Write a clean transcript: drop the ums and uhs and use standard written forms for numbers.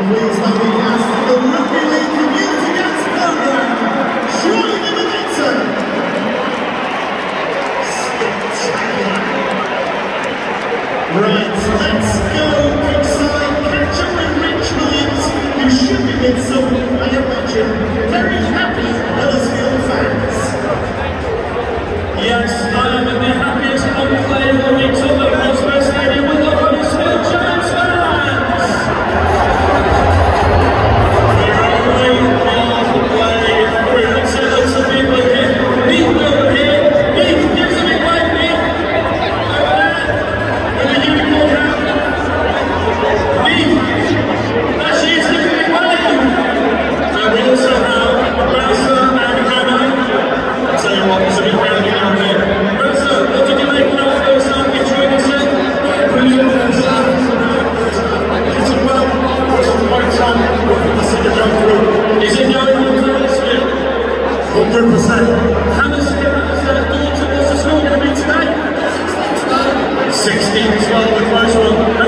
Please help me cast the Rugby League Community Dance Program, Troy Mimigator. Spectacular. Right, let's go Brookside, catch up with Rich Williams, who should be with some, I imagine, very happy Huddersfield fans. Yes, I am in the happiest enclave of the Tottenham Hotspur Stadium with the Huddersfield Giants fans! We're away on the play. We're going to say lots of people here. Beef over here. Beef, give us a big wave, Beef. Over there. With the unicorn hat. Beef. There she is, give us a big wave. And we also have Rosa and Hannah. I'll tell you what, there's a big round out there. Rosa, what did you make of that first half? Enjoyed yourself? Brilliant first half. It's a well, what's the point on? I see the jump through. Is it going on to Huddersfield? 100%. Hannah's daughter, what's the score going to be today? 16-12, a close one.